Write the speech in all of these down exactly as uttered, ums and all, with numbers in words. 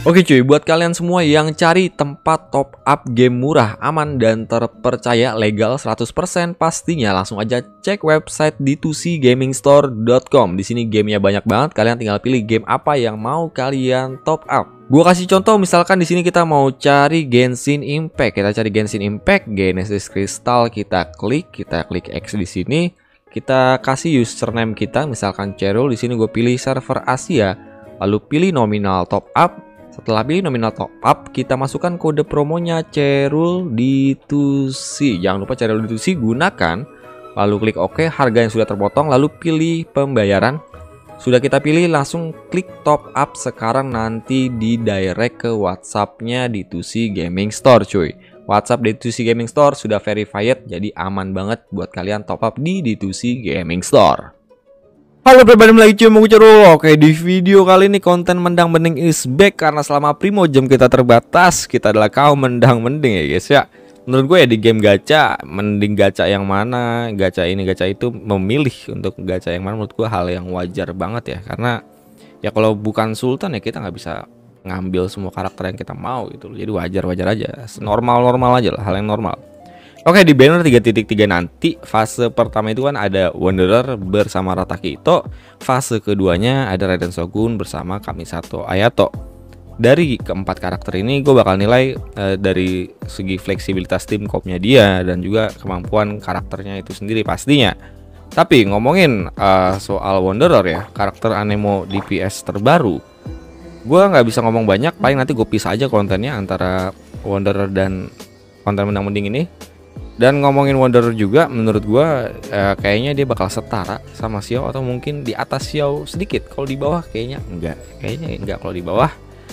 Oke cuy, buat kalian semua yang cari tempat top up game murah, aman, dan terpercaya, legal seratus persen pastinya, langsung aja cek website d dua c gaming store dot com. Di sini gamenya banyak banget, kalian tinggal pilih game apa yang mau kalian top up. Gua kasih contoh, misalkan di sini kita mau cari Genshin Impact, kita cari Genshin Impact, Genesis Crystal, kita klik, kita klik X di sini, kita kasih username kita, misalkan Cerul. Di sini gue pilih server Asia, lalu pilih nominal top up. Setelah pilih nominal top up, kita masukkan kode promonya Cerul D dua C. Jangan lupa Cerul D dua C gunakan. Lalu klik OK, harga yang sudah terpotong, lalu pilih pembayaran. Sudah kita pilih, langsung klik top up sekarang, nanti di direct ke WhatsApp-nya D dua C Gaming Store cuy. WhatsApp D dua C Gaming Store sudah verified, jadi aman banget buat kalian top up di D dua C Gaming Store. Halo pribadi lagi cuy, mau Cerul. Oke, di video kali ini konten mendang mending is back. Karena selama Primo jam kita terbatas, kita adalah kaum mendang mending ya guys ya. Menurut gue ya di game gacha, mending gacha yang mana, gacha ini gacha itu, memilih untuk gacha yang mana menurut gue hal yang wajar banget ya. Karena ya kalau bukan Sultan ya kita nggak bisa ngambil semua karakter yang kita mau gitu loh. Jadi wajar-wajar aja, normal-normal aja lah, hal yang normal. Oke, di banner tiga titik tiga nanti fase pertama itu kan ada Wanderer bersama Rataki Itto. Fase keduanya ada Raiden Shogun bersama Kamisato Ayato. Dari keempat karakter ini gue bakal nilai eh, dari segi fleksibilitas tim kopnya dia dan juga kemampuan karakternya itu sendiri pastinya. Tapi ngomongin eh, soal Wanderer ya, karakter Anemo D P S terbaru, gue nggak bisa ngomong banyak, paling nanti gue pisah aja kontennya antara Wanderer dan konten mendang mending ini. Dan ngomongin Wanderer juga, menurut gua eh, kayaknya dia bakal setara sama Xiao atau mungkin di atas Xiao sedikit. Kalau di bawah kayaknya enggak, kayaknya enggak kalau di bawah.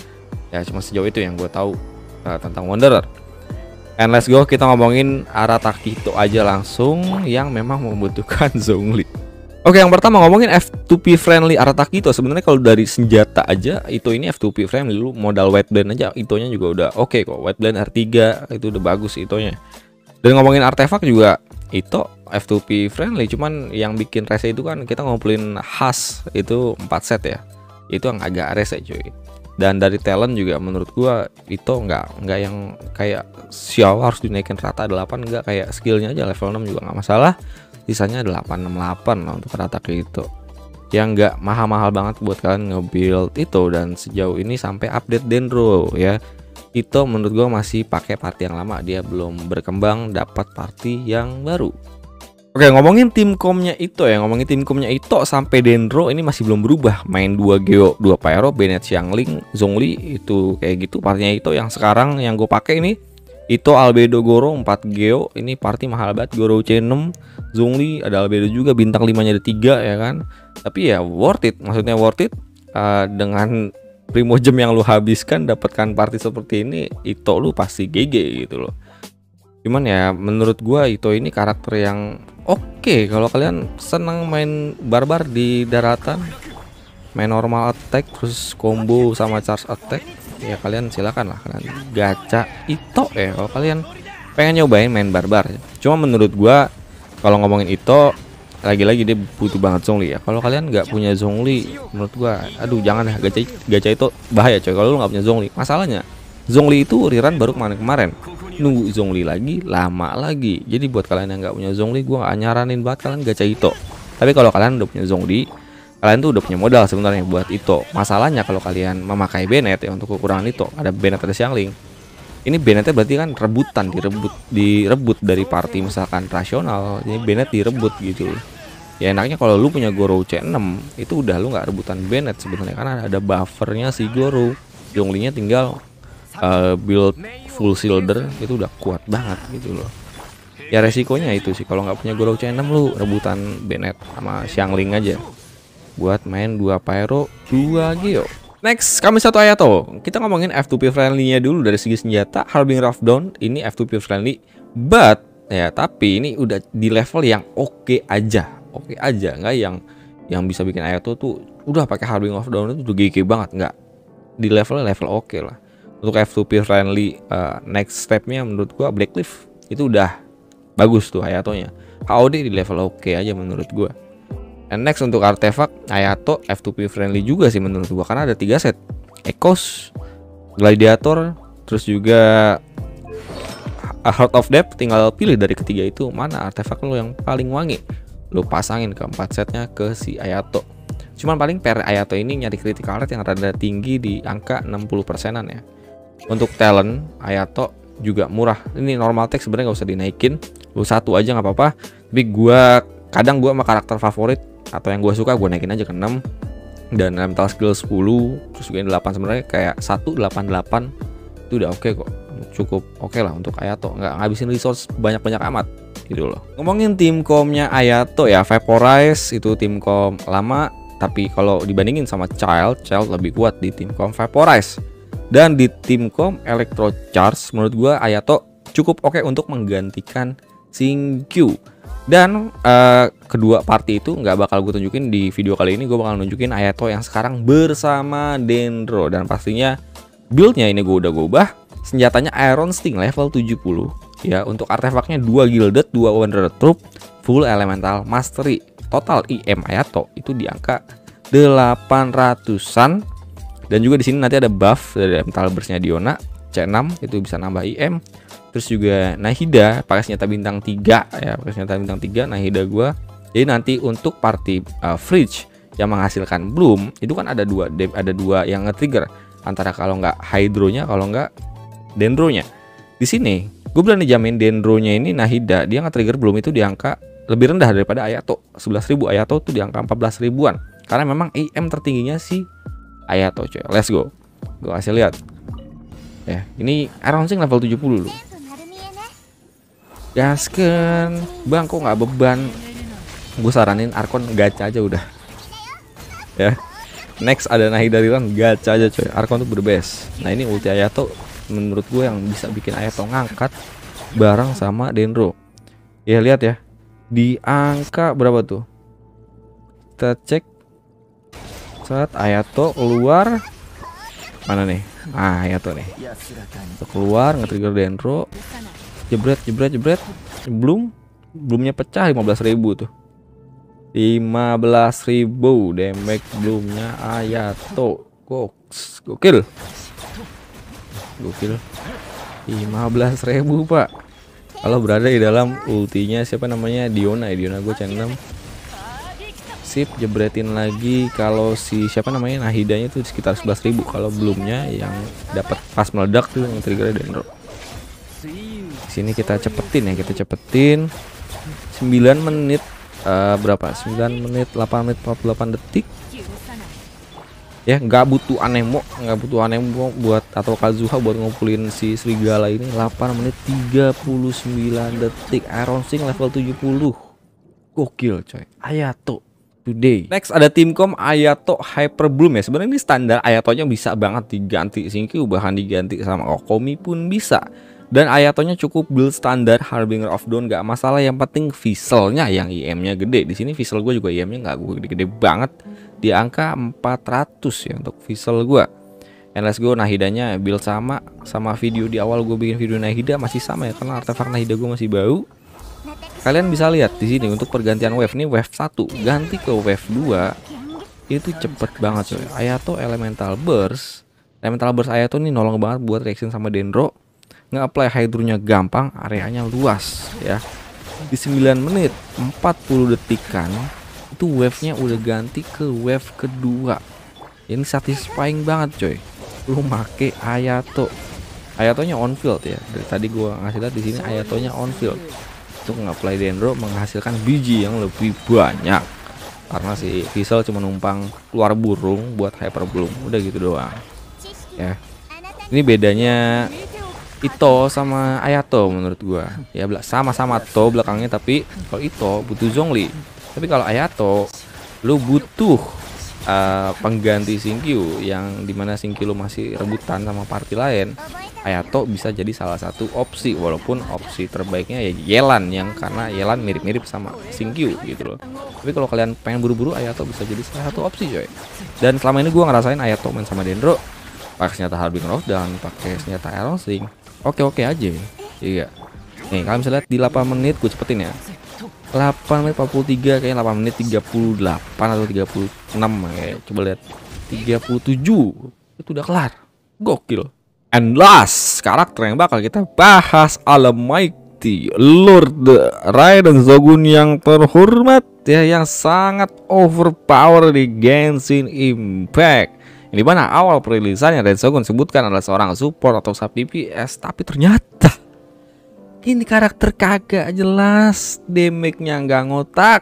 Ya cuma sejauh itu yang gue tahu eh, tentang Wanderer. And let's go, kita ngomongin Arataki Itto aja langsung yang memang membutuhkan Zhongli. Oke, yang pertama ngomongin F dua P friendly Arataki Itto. Sebenarnya kalau dari senjata aja Itto ini F dua P friendly, lu modal white blend aja Ittonya juga udah oke okay kok. White blend R tiga itu udah bagus Ittonya. Dan ngomongin artefak juga Itto F dua P friendly, cuman yang bikin rese itu kan kita ngumpulin khas itu empat set ya. Itu yang agak rese cuy. Dan dari talent juga menurut gua Itto nggak nggak yang kayak Xiao harus dinaikin rata delapan, nggak, kayak skillnya aja level enam juga nggak masalah. Sisanya delapan enam delapan lah untuk rata ke Itto. Yang nggak mahal-mahal banget buat kalian nge-build Itto. Dan sejauh ini sampai update Dendro ya, Itto menurut gue masih pakai party yang lama, dia belum berkembang dapat party yang baru. Oke, ngomongin tim komnya Itto ya, ngomongin tim komnya Itto sampai Dendro ini masih belum berubah. Main dua Geo, dua Pyro, Bennett, Xiangling, Zhongli, itu kayak gitu partinya Itto. Yang sekarang yang gue pakai ini Itto Albedo Goro empat Geo, ini party mahal banget. Goro C enam, Zhongli ada Albedo juga, bintang lima nya ada tiga ya kan. Tapi ya worth it, maksudnya worth it uh, dengan Primo jam yang lu habiskan dapatkan party seperti ini, Itto lu pasti G G gitu loh. Cuman ya menurut gua Itto ini karakter yang oke okay. Kalau kalian senang main barbar di daratan, main normal attack terus combo sama charge attack, ya kalian silakan lah kalian gacha Itto ya. Kalau kalian pengen nyobain main barbar, cuma menurut gua kalau ngomongin Itto, lagi-lagi dia butuh banget Zhongli ya. Kalau kalian nggak punya Zhongli, menurut gua aduh jangan ya, gacha gacha itu bahaya coy kalau lu nggak punya Zhongli. Masalahnya Zhongli itu rerun baru kemarin-kemarin, nunggu Zhongli lagi lama lagi. Jadi buat kalian yang nggak punya Zhongli, gua nggak nyaranin banget kalian gacha Itto. Tapi kalau kalian udah punya Zhongli, kalian tuh udah punya modal sebenarnya buat Itto. Masalahnya kalau kalian memakai Bennett ya untuk kekurangan Itto, ada Bennett, ada Xiangling. Ini Bennettnya berarti kan rebutan, direbut direbut dari party misalkan rasional. Ini Bennett direbut gitu. Ya enaknya kalau lu punya Goro C enam itu udah lu nggak rebutan Bennett sebenarnya, karena ada buffernya si Goro. Zhongli-nya tinggal uh, build full shielder, itu udah kuat banget gitu loh. Ya resikonya itu sih, kalau nggak punya Goro C enam lu rebutan Bennett sama Xiangling aja buat main dua Pyro, dua Geo. Next, Kamisato Ayato. Kita ngomongin F dua P friendly-nya dulu. Dari segi senjata, Harbinger of Dawn ini F dua P friendly, but ya tapi ini udah di level yang oke okay aja. Oke okay aja, nggak yang yang bisa bikin Ayato tuh udah pakai Harbinger of Dawn itu udah G G banget, nggak. Di level level oke okay lah. Untuk F dua P friendly, uh, next stepnya menurut gua Blackcliff itu udah bagus tuh Ayatonya. H O D di level oke okay aja menurut gua. And next untuk artefak Ayato F dua P friendly juga sih menurut gua, karena ada tiga set Echoes, Gladiator, terus juga A Heart of Depth. Tinggal pilih dari ketiga itu mana artefak lo yang paling wangi, lo pasangin keempat setnya ke si Ayato. Cuman paling per Ayato ini nyari critical rate yang rada tinggi di angka enam puluh persenan ya. Untuk talent Ayato juga murah. Ini normal tech sebenarnya nggak usah dinaikin, lu satu aja nggak apa-apa. Tapi gua kadang gua sama karakter favorit atau yang gua suka gua naikin aja ke enam, dan elemental skill sepuluh, terus juga delapan. Sebenarnya kayak seratus delapan puluh delapan itu udah oke okay kok, cukup oke okay lah untuk Ayato, nggak ngabisin resource banyak-banyak amat gitu loh. Ngomongin tim komnya Ayato ya, Vaporize itu tim kom lama, tapi kalau dibandingin sama Child, Child lebih kuat di tim kom Vaporize. Dan di tim kom Electro Charge menurut gua Ayato cukup oke okay untuk menggantikan Xingqiu. Dan uh, kedua party itu nggak bakal gue tunjukin di video kali ini. Gue bakal nunjukin Ayato yang sekarang bersama Dendro. Dan pastinya buildnya ini gue udah gue ubah. Senjatanya Iron Sting level tujuh puluh ya. Untuk artefaknya dua Gilded, dua Wanderer Troop, full Elemental Mastery. Total I M Ayato itu di angka delapan ratusan. Dan juga di sini nanti ada buff dari Elemental Burst-nya Diona C enam, itu bisa nambah I M. Terus juga Nahida pakai senjata bintang tiga ya, pakai senjata bintang tiga Nahida gua. Jadi nanti untuk party uh, Fridge yang menghasilkan Bloom itu kan ada dua, ada dua yang nge-trigger, antara kalau nggak Hydro-nya, kalau nggak Dendro-nya. Di sini gue berani jamin Dendro-nya ini Nahida dia nge-trigger Bloom itu di angka lebih rendah daripada Ayato. sebelas ribu, Ayato tuh di angka empat belas ribuan. Karena memang I M tertingginya si Ayato coy. Let's go. Gue kasih lihat. Ya, ini Iron Sting level tujuh puluh loh. Gasken, bang kok nggak beban? Gue saranin Arkon gacha aja udah. Ya. Next ada Nahida Riran, gacha aja coy. Arkon tuh berbest. Nah ini ulti Ayato menurut gue yang bisa bikin Ayato ngangkat bareng sama Dendro. Ya lihat ya. Di angka berapa tuh? Kita cek. Saat Ayato keluar. Mana nih? Ah, Ayato nih. Keluar nge-trigger Dendro. Jebret, jebret, jebret. Belum, belumnya pecah lima belas ribu tuh. lima belas ribu damage belumnya Ayato. Goks, gokil. Gokil. lima belas ribu, Pak. Kalau berada di dalam ultinya siapa namanya? Diona, ya. Diona gue C enam. Sip, jebretin lagi. Kalau si siapa namanya? Nahidanya tuh sekitar sebelas ribu. Kalau belumnya yang dapat pas meledak tuh yang trigger Dendro. Sini kita cepetin ya, kita cepetin sembilan menit uh, berapa? sembilan menit delapan menit empat puluh delapan detik. Ya, nggak butuh Anemo, nggak butuh Anemo buat atau Kazuha buat ngumpulin si serigala ini. Delapan menit tiga puluh sembilan detik. Iron Sting level tujuh puluh. Gokil coy. Ayato today. Next ada tim kom Ayato Hyper Bloom ya. Sebenarnya ini standar Ayatonya bisa banget diganti Xingqiu, bahkan diganti sama Okomi pun bisa. Dan Ayatonya cukup build standar Harbinger of Dawn, gak masalah. Yang penting visualnya yang I M-nya gede. Di sini visual gue juga I M-nya nggak gue gede-gede banget, di angka empat ratus ya untuk visual gue. And let's go. Nahidanya build sama sama video di awal gue bikin video Nahida masih sama ya, karena artefak Nahida gue masih bau. Kalian bisa lihat di sini untuk pergantian wave nih, wave satu ganti ke wave dua itu cepet banget coy. Ayato Elemental Burst. Elemental Burst Ayato nih nolong banget buat reaction sama Dendro. Nge-apply hydronya gampang, areanya luas ya. Di sembilan menit empat puluh detikan itu wave-nya udah ganti ke wave kedua. Ini satisfying banget coy. Lu make Ayato. Ayatonya on field ya. Dari tadi gua ngasih lihat di sini Ayatonya on field. Untuk nge-apply Dendro menghasilkan biji yang lebih banyak. Karena si Visual cuma numpang keluar burung buat Hyper Bloom. Udah gitu doang. Ya. Ini bedanya Ito sama Ayato menurut gua ya, sama-sama To belakangnya, tapi kalau Ito butuh Zhongli, tapi kalau Ayato lu butuh uh, pengganti Xingqiu, yang dimana Xingqiu lu masih rebutan sama party lain. Ayato bisa jadi salah satu opsi, walaupun opsi terbaiknya ya Yelan, yang karena Yelan mirip-mirip sama Xingqiu gitu loh. Tapi kalau kalian pengen buru-buru, Ayato bisa jadi salah satu opsi coy. Dan selama ini gua ngerasain Ayato main sama Dendro pakai senjata Harbinger of Dawn, pakai senjata Iron Sting, oke-oke aja. Iya. Nih kalian bisa lihat di delapan menit gue cepetin ya. delapan menit empat puluh tiga, kayaknya delapan menit tiga puluh delapan atau tiga puluh enam kayak. Coba lihat tiga puluh tujuh. Itu udah kelar. Gokil. And last, karakter yang bakal kita bahas, Almighty Lord Raiden Shogun yang terhormat ya, yang sangat overpower di Genshin Impact. Ini mana awal perilisannya Raiden Shogun sebutkan adalah seorang support atau sub D P S, tapi ternyata ini karakter kagak jelas, damage-nya nggak ngotak,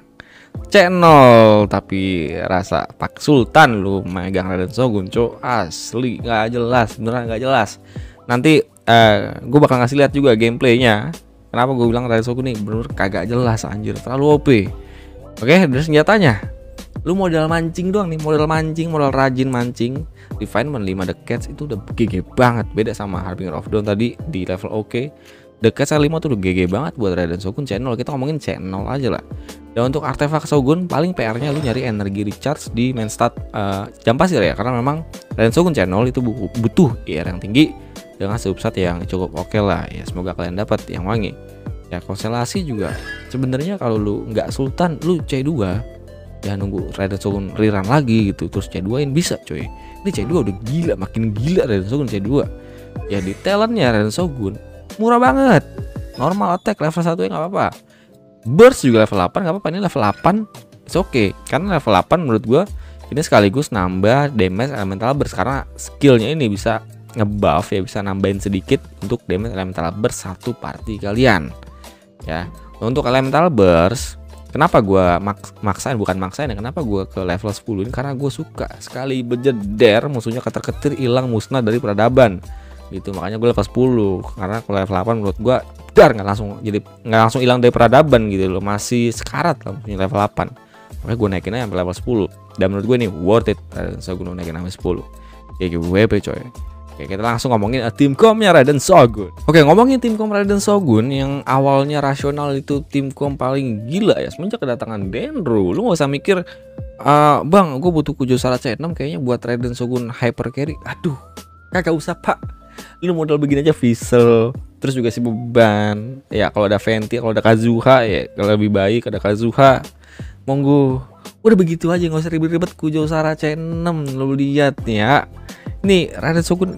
channel tapi rasa Pak Sultan lu megang Raiden Shogun, cok, asli nggak jelas, beneran nggak jelas. Nanti uh, gue bakal ngasih lihat juga gameplaynya. Kenapa gue bilang Raiden Shogun nih bener kagak jelas, anjir, terlalu O P. Oke, dari senjatanya, lu modal mancing doang nih, modal mancing, modal rajin mancing. Refinement lima The Cats itu udah G G banget, beda sama Harbinger of Dawn tadi di level oke. The Cats lima tuh udah G G banget buat Raiden Shogun channel. Kita ngomongin channel aja lah. Dan untuk artefak Shogun paling P R-nya lu nyari energi recharge di main stat uh, jam pasir ya, karena memang Raiden Shogun channel itu butuh I R yang tinggi dengan substat yang cukup oke okay lah ya. Semoga kalian dapat yang wangi. Ya konstelasi juga sebenarnya kalau lu nggak sultan lu C dua ya, nunggu Raiden Shogun rerun lagi gitu terus C dua-in bisa coy. Ini C dua udah gila, makin gila Raiden Shogun C dua. Ya di talentnya Raiden Shogun murah banget. Normal attack level satu ya nggak apa-apa. Burst juga level delapan nggak apa-apa. Ini level delapan it's okay. Karena level delapan menurut gua ini sekaligus nambah damage elemental burst, karena skillnya ini bisa ngebuff ya, bisa nambahin sedikit untuk damage elemental burst satu party kalian. Ya, untuk elemental burst, kenapa gue maks maksain, bukan maksain ya, kenapa gue ke level sepuluh ini, karena gue suka sekali bejeder musuhnya keter-ketir hilang musnah dari peradaban gitu. Makanya gue level sepuluh, karena kalau level delapan menurut gue dar nggak langsung, jadi nggak langsung hilang dari peradaban gitu loh, masih sekarat lah punya level delapan. Makanya gue naikin aja sampai level sepuluh, dan menurut gue ini worth it. So gue naikin sampai sepuluh kayak W P coy. Oke, kita langsung ngomongin uh, tim komnya Raiden Shogun. Oke, ngomongin tim kom Raiden Shogun yang awalnya rasional itu tim kom paling gila ya semenjak kedatangan Denro. Lu gak usah mikir, uh, bang, gue butuh Kujosara C enam kayaknya buat Raiden Shogun hyper carry. Aduh, kagak usah pak. Lu modal begini aja Vissel, terus juga si beban. Ya kalau ada Venti, kalau ada Kazuha ya kalau lebih baik ada Kazuha. Monggo. Udah begitu aja, nggak usah ribet-ribet Kujosara C enam. Lu lihat nih ya. Nih Raiden Shogun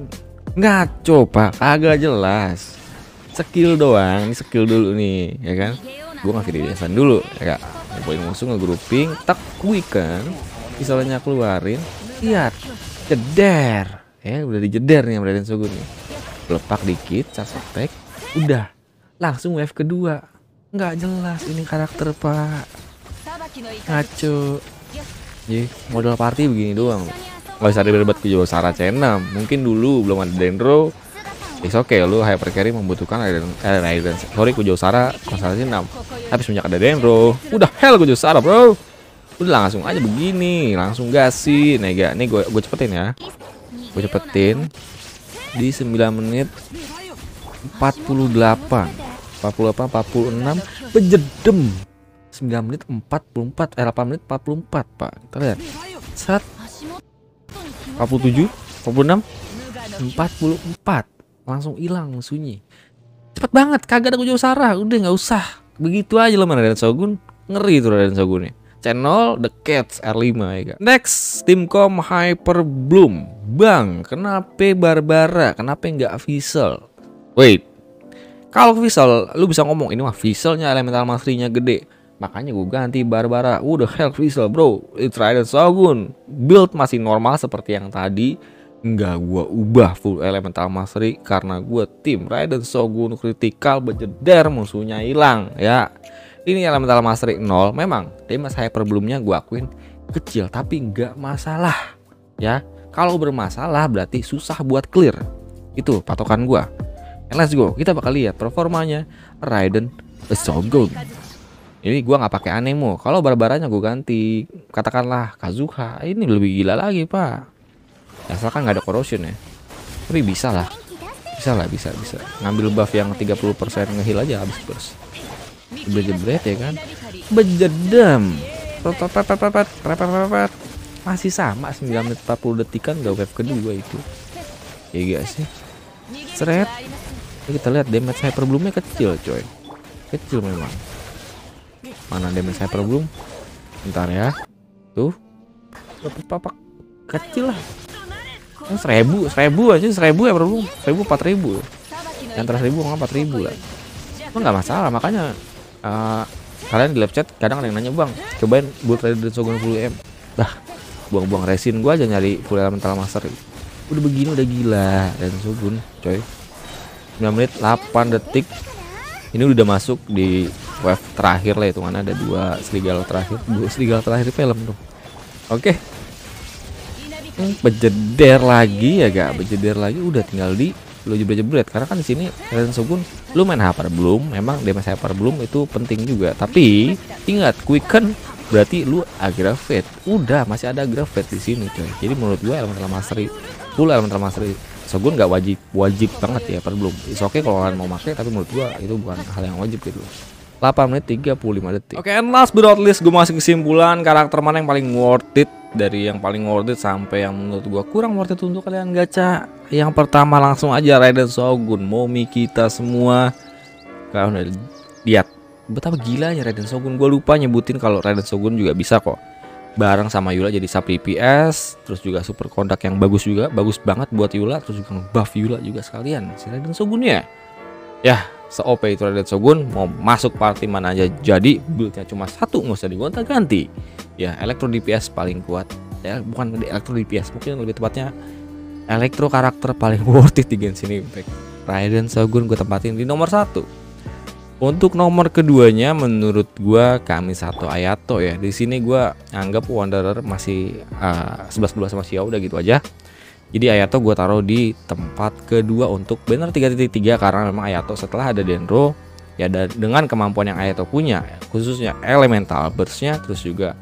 ngaco pak, agak jelas. Skill doang, ini skill dulu nih ya kan. Gue ngasih di desan dulu ya, poin musuh ngegrouping, tak weaken, misalnya keluarin, lihat jeder ya, udah dijeder nih Raiden Shogun nih. Lepak dikit, charge attack, udah langsung wave kedua. Nggak jelas ini karakter pak, ngaco. Jadi modal party begini doang. Gak usah ribet-ribet Kujosara C enam. Mungkin dulu belum ada Denro, it's okay, lu hyper carry membutuhkan Raiden, eh, Raiden sorry Kujosara konsentrasi enam. Tapi semenjak ada Denro, udah hell Kujosara bro. Udah langsung aja begini, langsung gasin. Nega, nih gue gue cepetin ya. Gue cepetin di sembilan menit empat puluh delapan, empat puluh delapan, empat puluh enam, pejedem. sembilan menit empat puluh empat, eh delapan menit empat puluh empat pak. Kita lihat. Set empat puluh tujuh, empat puluh enam, empat puluh empat, langsung hilang sunyi. Cepet banget, kagak ada Kujosara, udah nggak usah. Begitu aja loh mana Raiden Shogun, ngeri tuh Raiden Shogun nih. Channel The Cats R lima ya kan. Next, tim kom Hyper Bloom. Bang, kenapa Barbara? Kenapa nggak Vissel? Wait, kalau Vissel, lu bisa ngomong ini mah Visselnya elemental mastery-nya gede. Makanya gue ganti Barbara. Udah hell Vissel bro, it's Raiden Shogun. Build masih normal seperti yang tadi. Enggak gue ubah full elemental mastery, karena gue tim Raiden Shogun critical bejeder musuhnya hilang ya. Ini elemental mastery nol. Memang damage hyper bloomnya gue akuin kecil, tapi nggak masalah ya. Kalau bermasalah berarti susah buat clear. Itu patokan gue. And let's go, kita bakal lihat performanya Raiden Shogun. Ini gua nggak pakai Anemo. Kalau Barbaranya gue ganti, katakanlah Kazuha. Ini lebih gila lagi pak. Asalkan nggak ada corrosion ya. Tapi bisa lah, bisa lah, bisa bisa. Ngambil buff yang tiga puluh persen ngeheal aja habis burst. Jebret ya kan. Bejedem. Masih sama sembilan menit empat puluh detikan nggak wave kedua itu. Ya guys sih. Seret. Kita lihat damage hyper bloomnya kecil coy. Kecil memang. Mana damage hyper bloom? Bentar ya. Tuh. Papak kecil lah. Seribu, seribu aja, seribu ya bro, seribu empat ribu. Yang terakhir seribu nggak empat ribu lah. Itu nggak masalah, makanya uh, kalian di live chat kadang ada yang nanya, bang, cobain buat Raiden Shogun full M. Dah, buang-buang resin gua aja nyari full elemental master. Udah begini udah gila Raiden Shogun, coy. sembilan menit delapan detik. Ini udah masuk di wave terakhir lah, itu mana ada dua serigala terakhir, dua serigala terakhir film tuh. Oke. Hmm, bejeder lagi ya gak, bejeder lagi udah tinggal di lu jebret-jebret karena kan di sini Raiden Shogun lu main hyper belum, memang damage hyper belum itu penting juga, tapi ingat quicken berarti lu aggravate, udah masih ada aggravate di sini coy. Jadi menurut gua elemental mastery full elemental mastery Shogun nggak wajib wajib banget ya hyper belum. It's okay kalau kalian mau pakai, tapi menurut gua itu bukan hal yang wajib gitu. delapan menit tiga puluh lima detik. Oke, okay, and last but not least gue masih kesimpulan karakter mana yang paling worth it, dari yang paling worth it sampai yang menurut gua kurang worth it untuk kalian gacha. Yang pertama langsung aja Raiden Shogun, momi kita semua. Kalian udah lihat betapa gilanya Raiden Shogun. Gue lupa nyebutin kalau Raiden Shogun juga bisa kok bareng sama Yula jadi sub D P S, terus juga super kontak yang bagus juga, bagus banget buat Yula, terus juga buff Yula juga sekalian si Raiden Shogunnya. Ya, se-O P itu Raiden Shogun, mau masuk party mana aja jadi, buildnya cuma satu, nggak usah digonta-ganti. Ya, elektro D P S paling kuat. Ya, bukan elektro D P S, mungkin lebih tepatnya elektro karakter paling worth it di Genshin Impact. Raiden Shogun gue tempatin di nomor satu. Untuk nomor keduanya menurut gua Kamisato Ayato ya. Di sini gua anggap Wanderer masih uh, sebelas dua sama Xiao, udah gitu aja. Jadi Ayato gua taruh di tempat kedua untuk banner tiga titik tiga karena memang Ayato setelah ada Dendro ya, ada, dengan kemampuan yang Ayato punya khususnya elemental burst-nya, terus juga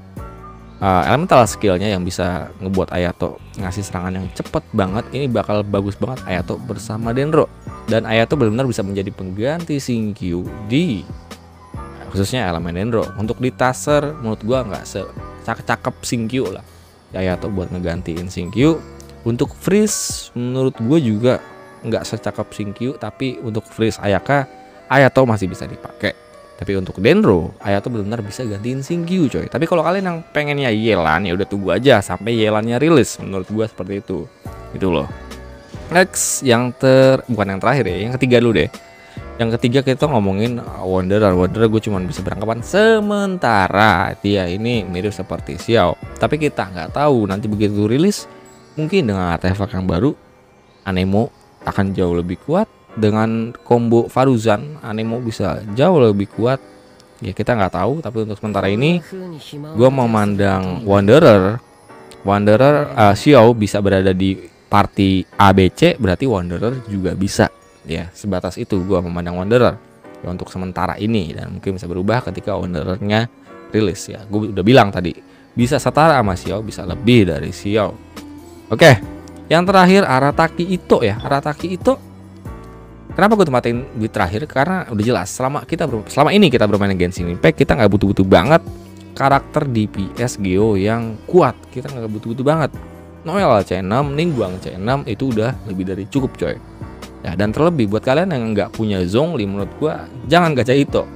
uh, elemental skillnya yang bisa ngebuat Ayato ngasih serangan yang cepet banget. Ini bakal bagus banget Ayato bersama Dendro. Dan Ayato benar-benar bisa menjadi pengganti Xingqiu di khususnya elemen Dendro. Untuk di Taser menurut gua nggak secakep Xingqiu lah Ayato buat ngegantiin Xingqiu. Untuk Freeze menurut gua juga nggak secakep Xingqiu, tapi untuk Freeze Ayaka Ayato masih bisa dipakai. Tapi untuk Dendro Ayato benar-benar bisa gantiin Xingqiu coy. Tapi kalau kalian yang pengennya Yelan ya udah tunggu aja sampai Yelannya rilis, menurut gua seperti itu. Itu loh. Next, yang ter bukan yang terakhir ya, yang ketiga dulu deh. Yang ketiga kita ngomongin Wanderer. Wanderer gue cuma bisa beranggapan sementara dia ini mirip seperti Xiao, tapi kita nggak tahu nanti begitu rilis mungkin dengan artefak yang baru Anemo akan jauh lebih kuat. Dengan combo Faruzan Anemo bisa jauh lebih kuat ya, kita nggak tahu. Tapi untuk sementara ini gue memandang Wanderer Wanderer uh, Xiao bisa berada di party A B C, berarti Wanderer juga bisa ya. Sebatas itu gua memandang Wanderer ya untuk sementara ini, dan mungkin bisa berubah ketika Wanderernya rilis ya. Gue udah bilang tadi bisa setara sama Xiao, bisa lebih dari Xiao. Oke, yang terakhir Arataki Itto ya. Arataki Itto kenapa gue tempatin di terakhir, karena udah jelas selama kita selama ini kita bermain Genshin Impact kita nggak butuh-butuh banget karakter D P S Geo yang kuat. Kita nggak butuh-butuh banget. Noel C enam, Ningguang C enam itu udah lebih dari cukup coy. Ya, dan terlebih buat kalian yang nggak punya Zhongli, menurut gua jangan gacha Itto.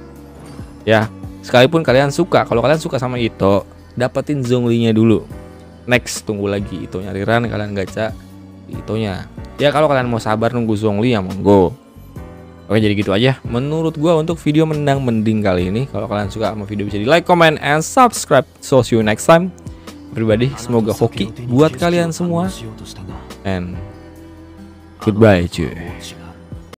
Ya, sekalipun kalian suka, kalau kalian suka sama Itto, dapetin Zhongli-nya dulu. Next, tunggu lagi Itto-nya riran, kalian gacha Itto-nya. Ya, kalau kalian mau sabar nunggu Zhongli ya monggo. Oke, jadi gitu aja menurut gua untuk video mendang mending kali ini. Kalau kalian suka sama video bisa di like, comment, and subscribe. So see you next time. Pribadi semoga hoki buat kalian semua, and goodbye cuy.